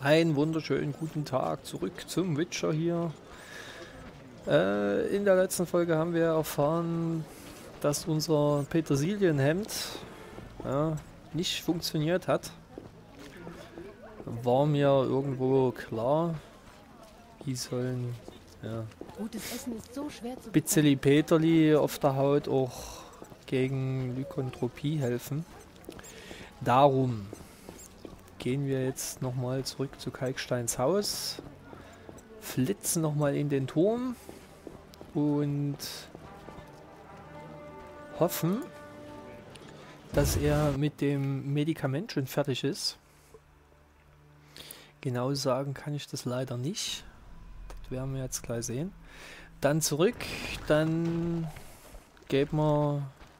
Einen wunderschönen guten Tag zurück zum Witcher hier. In der letzten Folge haben wir erfahren, dass unser Petersilienhemd nicht funktioniert hat. War mir irgendwo klar. Die sollen Gutes Essen ist so schwer zu Bitzeli Peterli auf der Haut auch gegen Lykanthropie helfen. Darum gehen wir jetzt nochmal zurück zu Kalksteins Haus, flitzen nochmal in den Turm und hoffen, dass er mit dem Medikament schon fertig ist. Genau sagen kann ich das leider nicht. Das werden wir jetzt gleich sehen. Dann zurück, dann geben wir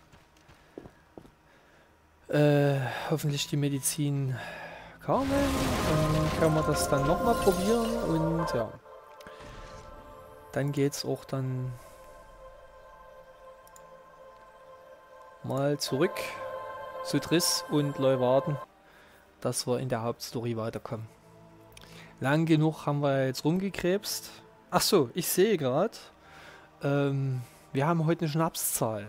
hoffentlich die Medizin Carmen. Dann können wir das dann nochmal probieren und ja. Dann geht's auch dann mal zurück zu Triss und Leuwarden, dass wir in der Hauptstory weiterkommen. Lang genug haben wir jetzt rumgekrebst. Ach so, ich sehe gerade, wir haben heute eine Schnapszahl.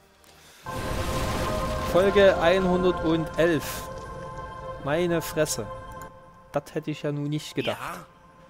Folge 111. Meine Fresse. Das hätte ich ja nun nicht gedacht.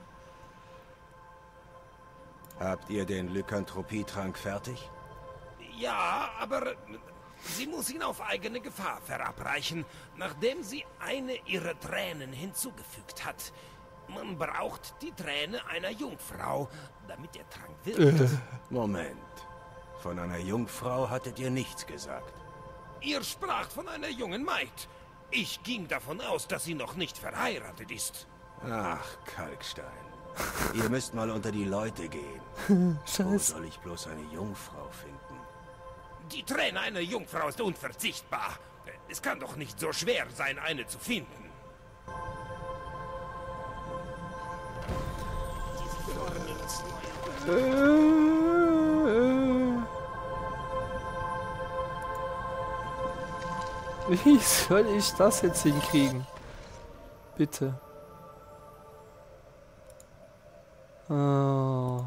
Ja? Habt ihr den Lykanthropietrank fertig? Ja, aber sie muss ihn auf eigene Gefahr verabreichen, nachdem sie eine ihrer Tränen hinzugefügt hat. Man braucht die Träne einer Jungfrau, damit der Trank wirkt. Moment. Von einer Jungfrau hattet ihr nichts gesagt. Ihr spracht von einer jungen Maid. Ich ging davon aus, dass sie noch nicht verheiratet ist. Ach, Kalkstein. Ihr müsst mal unter die Leute gehen. Wo soll ich bloß eine Jungfrau finden? Die Träne einer Jungfrau ist unverzichtbar. Es kann doch nicht so schwer sein, eine zu finden. Wie soll ich das jetzt hinkriegen? Bitte. Oh.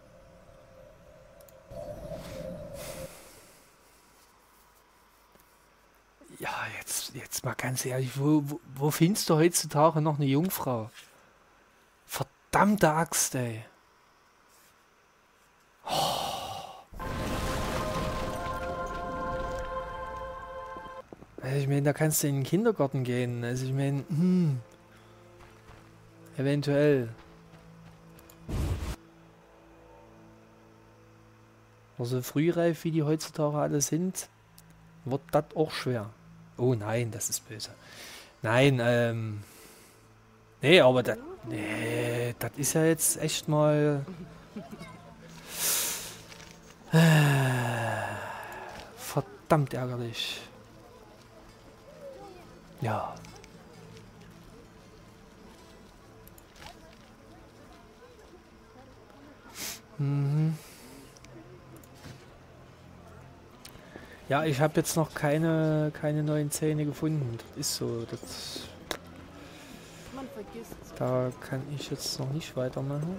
Ja, jetzt mal ganz ehrlich, wo findest du heutzutage noch eine Jungfrau? Verdammte Axt, ey. Also ich meine, da kannst du in den Kindergarten gehen. Also ich meine, eventuell. Also frühreif, wie die heutzutage alle sind, wird das auch schwer. Oh nein, das ist böse. Nein, nee, aber das ist ja jetzt echt mal verdammt ärgerlich. Ja. Ja, ich habe jetzt noch keine neuen Zähne gefunden. Das ist so. Da kann ich jetzt noch nicht weitermachen.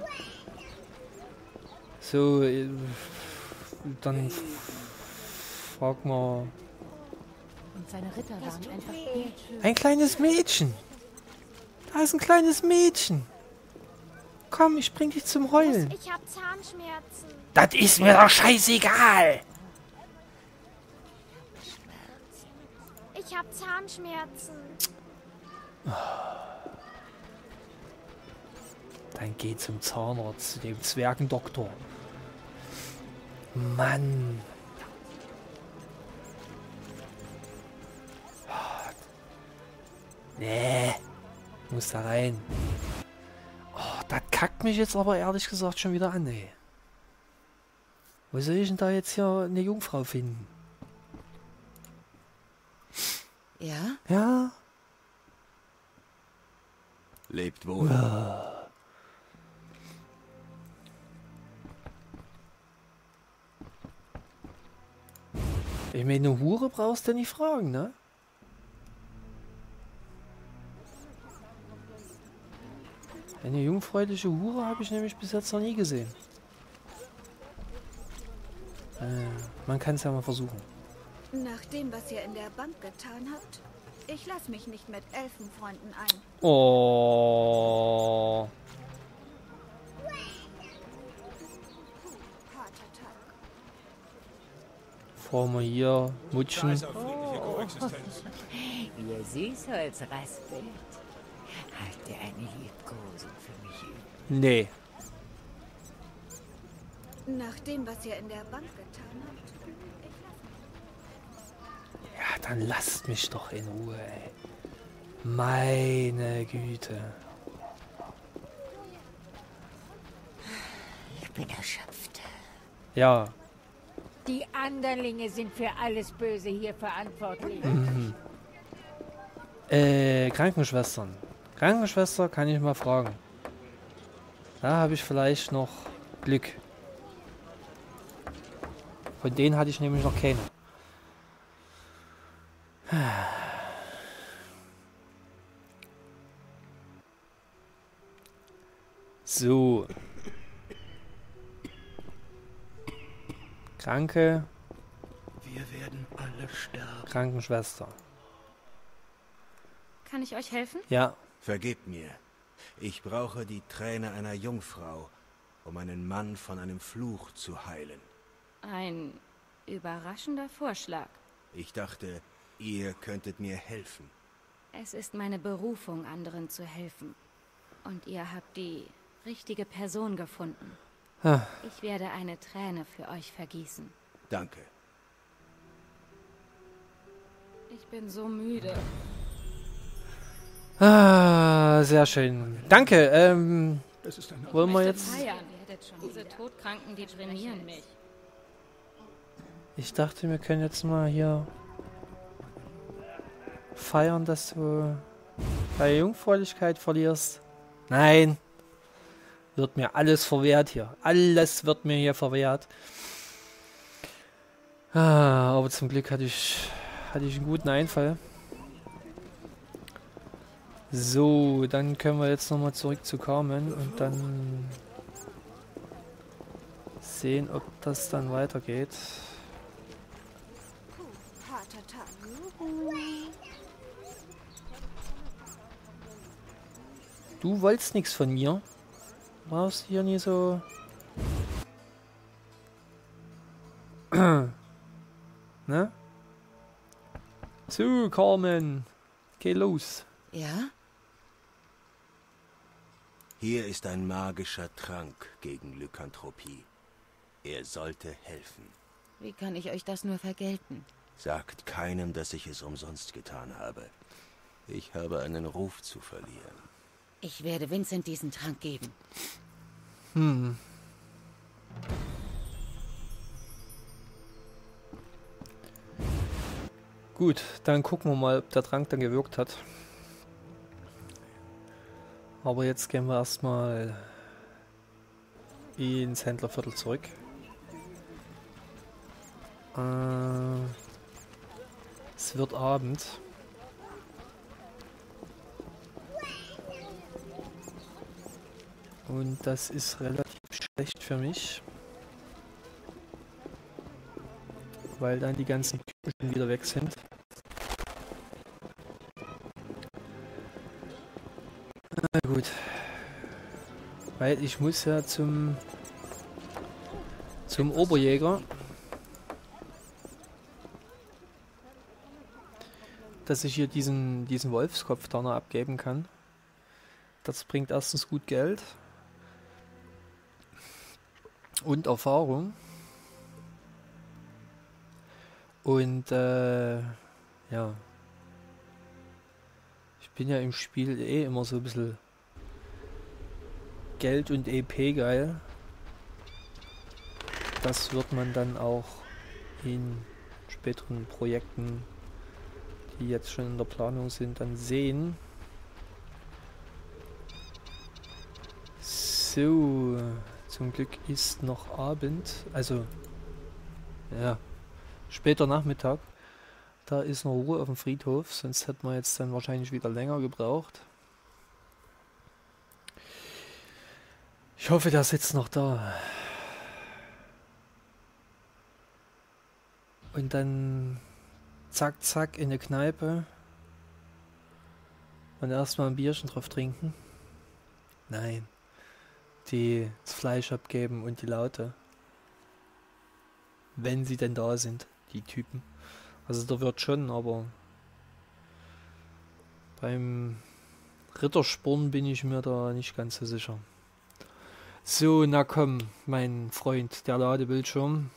So, dann frag mal. Und seine Ritter waren einfach bildschön. Ein kleines Mädchen. Da ist ein kleines Mädchen. Komm, ich bring dich zum Heulen. Ich hab Zahnschmerzen. Das ist mir doch scheißegal. Ich hab Zahnschmerzen. Dann geh zum Zahnarzt, zu dem Zwergendoktor. Mann. Nee. Muss da rein. Oh, das kackt mich jetzt aber ehrlich gesagt schon wieder an, ey. Wo soll ich denn da jetzt hier eine Jungfrau finden? Ja? Ja? Lebt wohl. Ich meine, eine Hure brauchst du nicht fragen, ne? Eine jungfräuliche Hure habe ich nämlich bis jetzt noch nie gesehen. Man kann es ja mal versuchen. Nach dem, was ihr in der Bank getan habt, ich lasse mich nicht mit Elfenfreunden ein. Oh. Harter Tag. Bevor wir hier mutschen. Ihr Süßholzraspelt. Habt ihr eine Liebkosung für mich übrig? Nee. Nach dem, was ihr in der Bank getan habt, Ja, dann lasst mich doch in Ruhe, ey. Meine Güte. Ich bin erschöpft. Ja. Die Anderlinge sind für alles Böse hier verantwortlich. Krankenschwestern. Krankenschwester kann ich mal fragen. Da habe ich vielleicht noch Glück. Von denen hatte ich nämlich noch keine. So. Kranke Wir werden alle sterben. Krankenschwester. Kann ich euch helfen? Ja. Vergebt mir. Ich brauche die Träne einer Jungfrau, um einen Mann von einem Fluch zu heilen. Ein überraschender Vorschlag. Ich dachte, ihr könntet mir helfen. Es ist meine Berufung, anderen zu helfen. Und ihr habt die richtige Person gefunden. Ah. Ich werde eine Träne für euch vergießen. Danke. Ich bin so müde. Ah, sehr schön. Danke. Wollen wir jetzt... Feiern. Diese Todkranken deprimieren mich. Ich dachte, wir können jetzt mal hier feiern, dass du deine Jungfräulichkeit verlierst. Nein. Wird mir alles verwehrt hier. Alles wird mir hier verwehrt. Ah, aber zum Glück hatte ich einen guten Einfall. So, dann können wir jetzt nochmal zurück zu Carmen und dann sehen, ob das dann weitergeht. harter Tag. Du wolltest nichts von mir. Warst hier nie so... Ne? So, Carmen. Geh los. Ja? Hier ist ein magischer Trank gegen Lykanthropie. Er sollte helfen. Wie kann ich euch das nur vergelten? Sagt keinem, dass ich es umsonst getan habe. Ich habe einen Ruf zu verlieren. Ich werde Vincent diesen Trank geben. Gut, dann gucken wir mal, ob der Trank dann gewirkt hat. Aber jetzt gehen wir erstmal ins Händlerviertel zurück. Es wird Abend. Und das ist relativ schlecht für mich. Weil dann die ganzen Küken schon wieder weg sind. Na gut. Weil ich muss ja zum Oberjäger. Dass ich hier diesen Wolfskopf da noch abgeben kann. Das bringt erstens gut Geld. Und Erfahrung. Und ja. Ich bin ja im Spiel immer so ein bisschen Geld und EP geil. Das wird man dann auch in späteren Projekten, die jetzt schon in der Planung sind, dann sehen. So, zum Glück ist noch Abend, also ja, später Nachmittag. Da ist noch Ruhe auf dem Friedhof, sonst hätten wir jetzt dann wahrscheinlich wieder länger gebraucht. Ich hoffe, der sitzt noch da. Und dann zack, zack in eine Kneipe. Und erstmal ein Bierchen drauf trinken. Nein. Das Fleisch abgeben und die Laute. Wenn sie denn da sind, die Typen. Also der wird schon, aber beim Rittersporn bin ich mir da nicht ganz so sicher. So, na komm, mein Freund, der Ladebildschirm.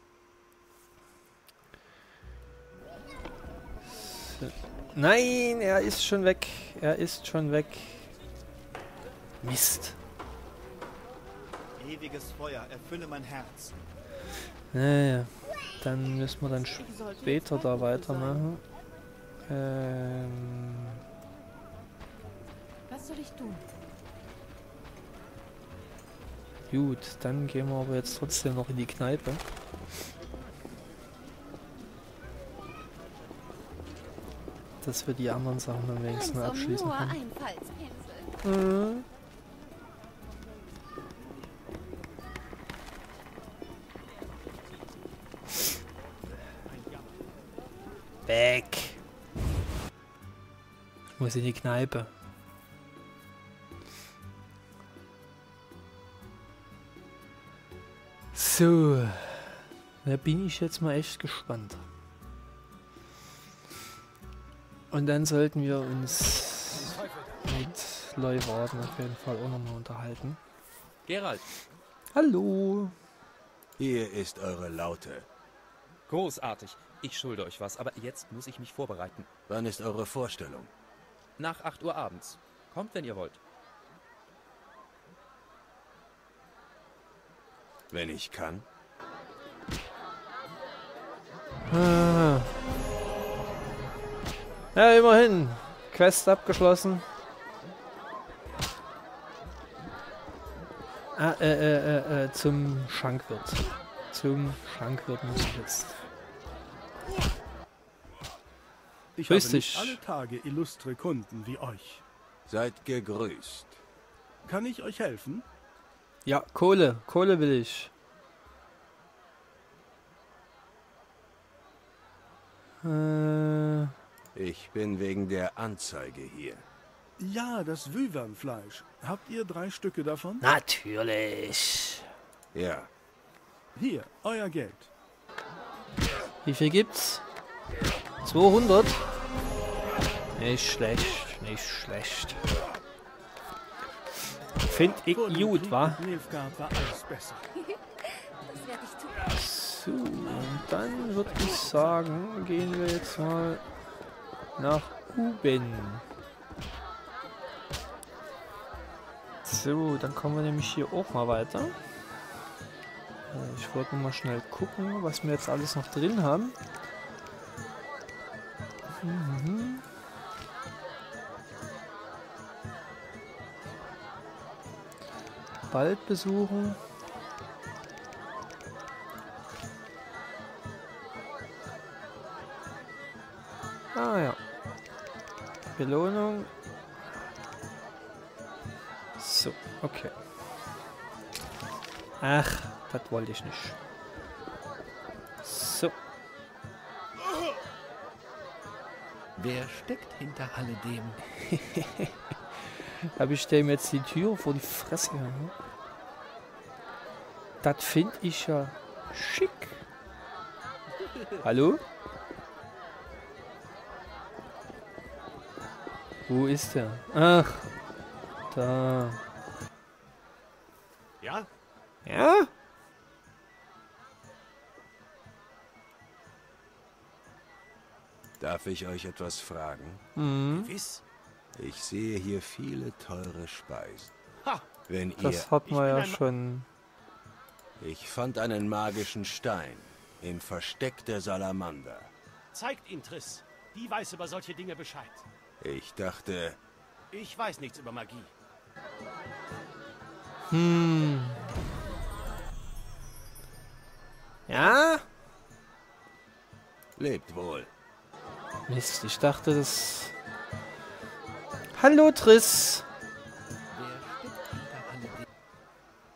So. Nein, er ist schon weg. Er ist schon weg. Mist. Ewiges Feuer, erfülle mein Herz. Naja, dann müssen wir dann später da weitermachen. Was soll ich tun? Gut, dann gehen wir aber jetzt trotzdem noch in die Kneipe. Dass wir die anderen Sachen am wenigsten abschließen können. Mhm. Weg! Ich muss in die Kneipe. So, da bin ich jetzt mal echt gespannt. Und dann sollten wir uns mit Leuwarden auf jeden Fall auch nochmal unterhalten. Geralt. Hallo. Hier ist eure Laute. Großartig. Ich schulde euch was, aber jetzt muss ich mich vorbereiten. Wann ist eure Vorstellung? Nach 8 Uhr abends. Kommt, wenn ihr wollt. Wenn ich kann. Ah. Ja, immerhin. Quest abgeschlossen. Zum Schankwirt. Zum Schankwirt muss ich jetzt. Ich Grüß habe nicht dich. alle Tage illustre Kunden wie euch. Seid gegrüßt. Kann ich euch helfen? Ja, Kohle. Kohle will ich. Ich bin wegen der Anzeige hier. Ja, das Wyvernfleisch. Habt ihr 3 Stücke davon? Natürlich. Ja. Hier, euer Geld. Wie viel gibt's? 200? Nicht schlecht, nicht schlecht. Find ich Vor dem gut, Krieg wa? mit Nilfgaard war alles besser. Das werde ich tun. So, und dann würde ich sagen, gehen wir jetzt mal nach Huben. So, dann kommen wir nämlich hier auch mal weiter. Ich wollte mal schnell gucken, was wir jetzt alles noch drin haben. Mhm. Bald besuchen. Ah ja. Belohnung. So, okay. Ach, das wollte ich nicht. So. Wer steckt hinter alledem? Habe ich dem jetzt die Tür vor die Fresse gehauen? Das finde ich ja schick. Hallo? Wo ist der? Ach, da. Ja? Ja? Darf ich euch etwas fragen? Mhm. Gewiss. Ich sehe hier viele teure Speisen. Ha! Wenn Das hat man ja schon. Ich fand einen magischen Stein im Versteck der Salamander. Zeigt ihn, Triss. Die weiß über solche Dinge Bescheid. Ich dachte, Ich weiß nichts über Magie. Hm. Ja? lebt wohl. Mist, ich dachte, das... Hallo, Triss.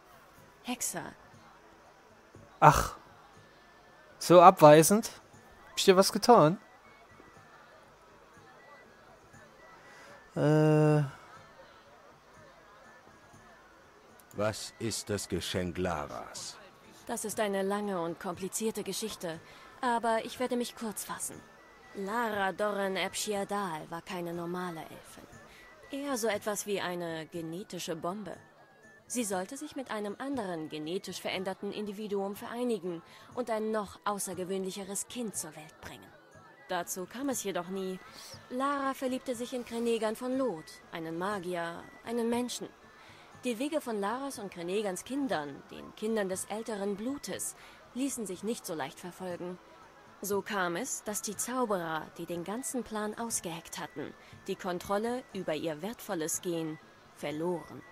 Hexer. Ach. So abweisend? Hab ich dir was getan? Was ist das Geschenk Laras? Das ist eine lange und komplizierte Geschichte, aber ich werde mich kurz fassen. Lara Dorren Ebshiadal war keine normale Elfin. Eher so etwas wie eine genetische Bombe. Sie sollte sich mit einem anderen genetisch veränderten Individuum vereinigen und ein noch außergewöhnlicheres Kind zur Welt bringen. Dazu kam es jedoch nie. Lara verliebte sich in Krenegan von Loth, einen Magier, einen Menschen. Die Wege von Laras und Krenegans Kindern, den Kindern des älteren Blutes, ließen sich nicht so leicht verfolgen. So kam es, dass die Zauberer, die den ganzen Plan ausgeheckt hatten, die Kontrolle über ihr wertvolles Gen verloren.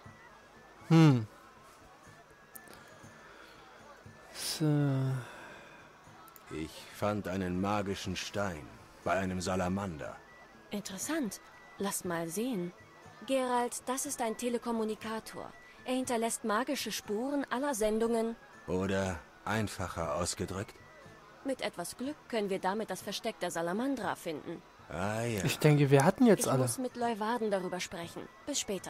So. Ich fand einen magischen Stein bei einem Salamander. Interessant. Lasst mal sehen. Geralt, das ist ein Telekommunikator. Er hinterlässt magische Spuren aller Sendungen. Oder einfacher ausgedrückt? Mit etwas Glück können wir damit das Versteck der Salamandra finden. Ah ja. Ich denke, wir hatten jetzt alle. Ich muss mit Leuwarden darüber sprechen. Bis später.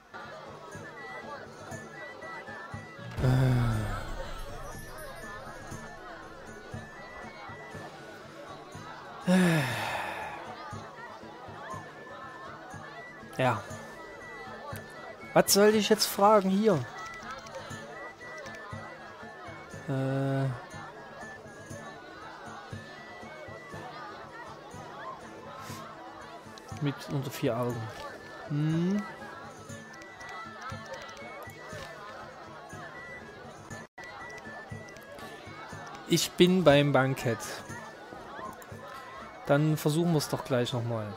Ja. Was soll ich jetzt fragen hier? Mit unter 4 Augen. Ich bin beim Bankett. Dann versuchen wir es doch gleich nochmal.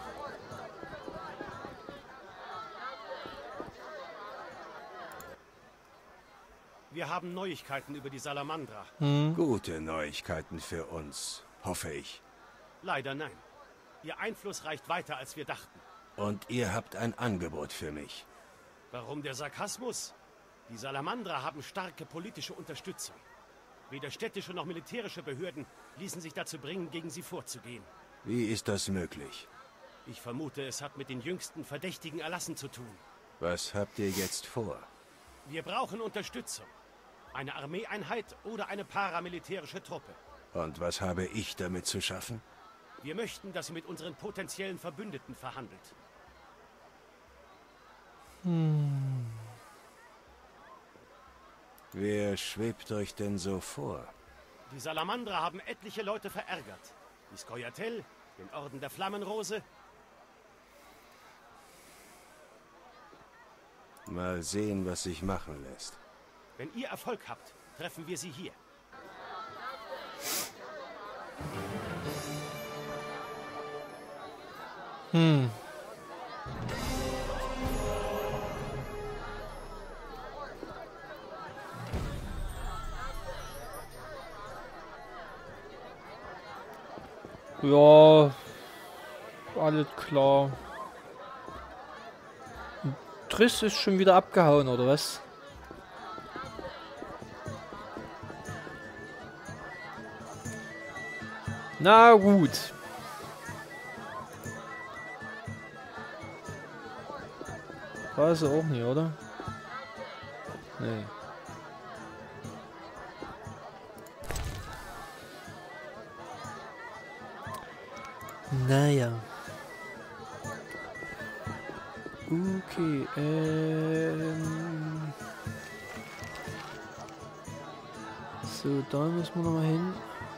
Wir haben Neuigkeiten über die Salamandra. Gute Neuigkeiten für uns, hoffe ich. Leider nein. Ihr Einfluss reicht weiter, als wir dachten. Und ihr habt ein Angebot für mich. Warum der Sarkasmus? Die Salamandra haben starke politische Unterstützung. Weder städtische noch militärische Behörden ließen sich dazu bringen, gegen sie vorzugehen. Wie ist das möglich? Ich vermute, es hat mit den jüngsten verdächtigen Erlassen zu tun. Was habt ihr jetzt vor? Wir brauchen Unterstützung. Eine Armeeeinheit oder eine paramilitärische Truppe. Und was habe ich damit zu schaffen? Wir möchten, dass ihr mit unseren potenziellen Verbündeten verhandelt. Wer schwebt euch denn so vor? Die Salamandra haben etliche Leute verärgert. Die Skoyatel, den Orden der Flammenrose. Mal sehen, was sich machen lässt. Wenn ihr Erfolg habt, treffen wir sie hier. Ja, alles klar. Triss ist schon wieder abgehauen, oder was? Na gut. War sie auch nie, oder? Nee. Naja. Okay, so, da müssen wir nochmal hin.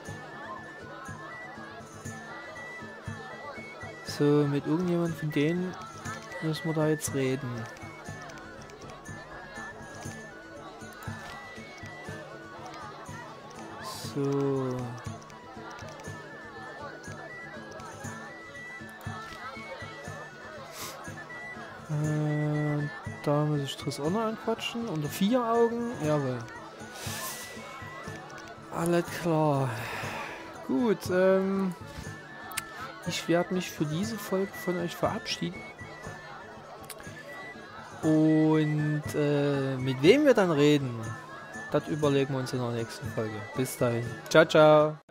So, mit irgendjemand von denen müssen wir da jetzt reden. So. Da muss ich Triss auch noch anquatschen. Unter 4 Augen. Jawohl. Alles klar. Gut, ich werde mich für diese Folge von euch verabschieden. Und mit wem wir dann reden, das überlegen wir uns in der nächsten Folge. Bis dahin. Ciao, ciao.